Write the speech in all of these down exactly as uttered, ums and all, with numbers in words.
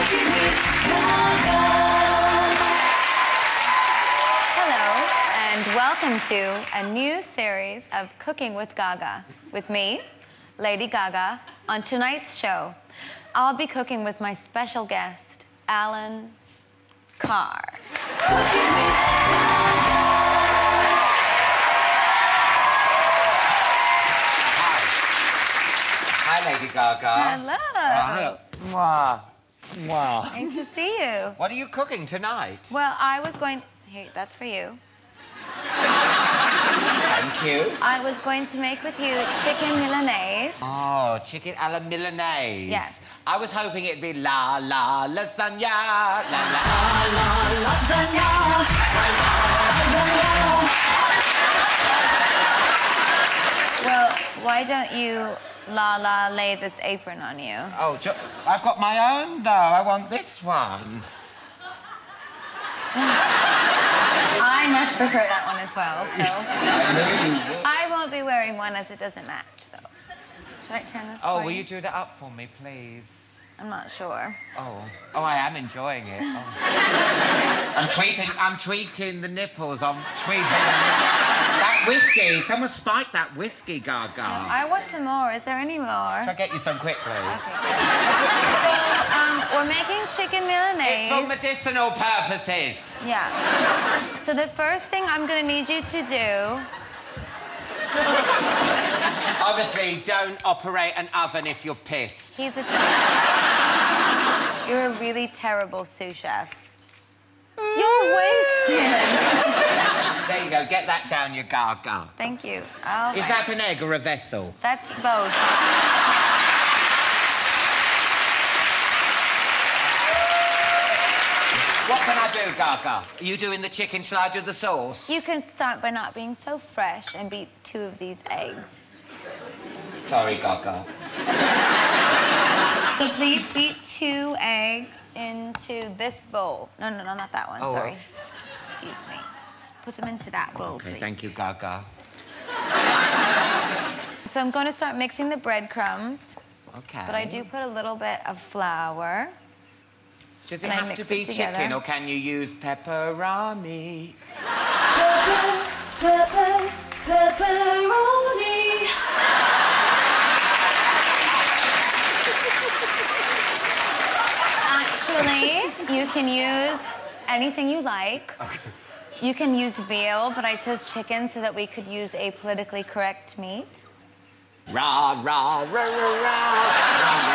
Cooking with Gaga. Hello, and welcome to a new series of Cooking with Gaga with me, Lady Gaga. On tonight's show, I'll be cooking with my special guest, Alan Carr. Cooking with Gaga. Hi, Lady Gaga. Hello. Oh, hello. Mwah. Mwah. Nice to see you. What are you cooking tonight? Well, I was going... Here, that's for you. Thank you. I was going to make with you chicken Milanese. Oh, chicken a la Milanese. Yes. I was hoping it'd be la la lasagna, la la La lasagna. Lasagna. Well, why don't you, la la, lay this apron on you? Oh, jo I've got my own though. I want this one. I much prefer that one as well, so... I knew you would. I won't be wearing one as it doesn't match, so... Should I turn this Oh, for will you do that up for me, please? I'm not sure. Oh. Oh, I am enjoying it. Oh. I'm tweaking, I'm tweaking the nipples. I'm tweaking the nipples. That whiskey, someone spiked that whiskey, Gaga. I want some more. Is there any more? Shall I get you some quickly? Okay, good. So, um, we're making chicken Milanese. It's for medicinal purposes. Yeah. So the first thing I'm gonna need you to do... Obviously, don't operate an oven if you're pissed. He's a... You're a really terrible sous chef. You're wasted. There you go. Get that down your Gaga. Thank you. All Is right. that an egg or a vessel? That's both. What can I do, Gaga? Are you doing the chicken? Shall I do the sauce? You can start by not being so fresh and beat two of these eggs. Sorry, Gaga. So please beat two eggs into this bowl. No, no, no, not that one. Oh, Sorry. uh... Excuse me. Put them into that bowl, Okay, please. thank you, Gaga. So I'm going to start mixing the breadcrumbs. Okay. But I do put a little bit of flour. Does it and I have mix to it be together. chicken, or can you use pepperoni? Pepper, pepper, pepperoni. Actually, you can use anything you like. Okay. You can use veal, but I chose chicken so that we could use a politically correct meat. Rah, rah, rah, rah, rah, rah,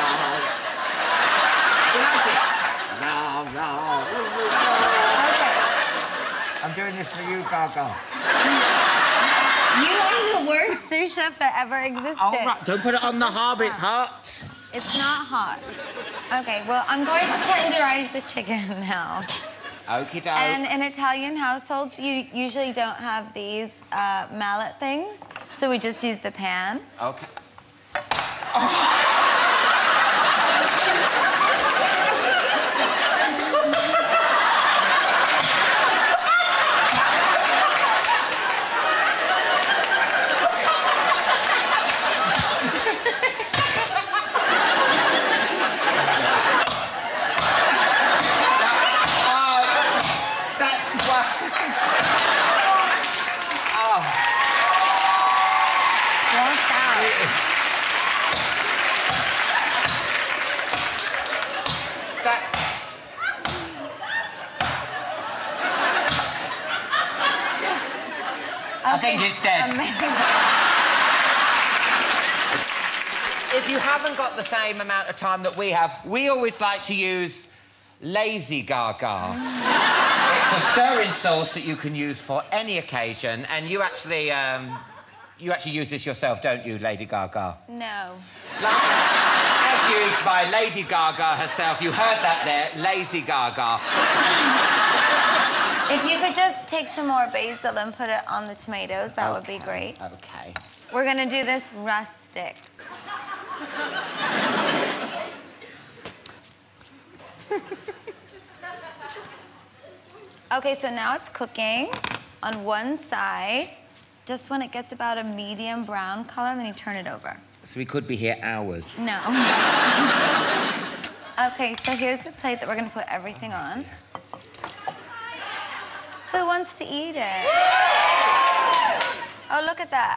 rah, rah, rah, rah. Okay. I'm doing this for you, Gaga. You are the worst sous chef that ever existed. All right, don't put it on the hob, it's hot. It's not hot. Okay, well, I'm going to tenderize the chicken now. Okie doke. And in Italian households, you usually don't have these uh, mallet things, so we just use the pan. Okay. I think it's dead. If you haven't got the same amount of time that we have, we always like to use Lazy Gaga. It's a stirring sauce that you can use for any occasion, and you actually, um, you actually use this yourself, don't you, Lady Gaga? No. Like, as used by Lady Gaga herself, you heard that there, Lazy Gaga. If you could just take some more basil and put it on the tomatoes, that okay. would be great. Okay. We're gonna do this rustic. Okay, so now it's cooking on one side. Just when it gets about a medium brown color, then you turn it over. So we could be here hours. No. Okay, so here's the plate that we're gonna put everything on. Who wants to eat it? Oh, look at that.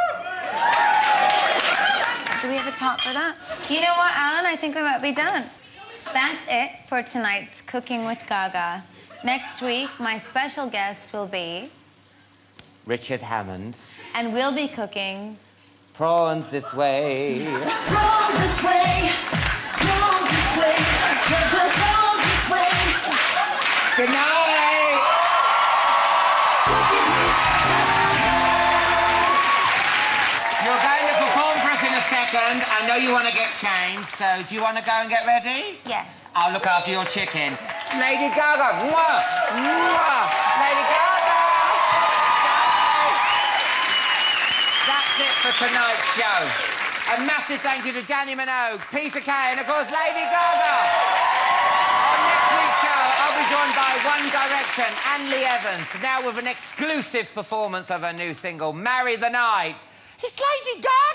Do we have a top for that? You know what, Alan? I think we might be done. That's it for tonight's Cooking with Gaga. Next week, my special guest will be... Richard Hammond. And we'll be cooking... Prawns this way. Prawns this way. Prawns this way. Prawns this way. Good night. Cooking with Gaga. You're going to perform for us in a second. I know you want to get changed, so do you want to go and get ready? Yes. I'll look after your chicken. Lady Gaga. Mwah. Mwah. Lady Gaga. That's it for tonight's show. A massive thank you to Danny Minogue, Peter Kay, and of course, Lady Gaga. On next week's show, I'll be joined by One Direction and Lee Evans, now with an exclusive performance of her new single, Marry the Night. It's Lady Gaga!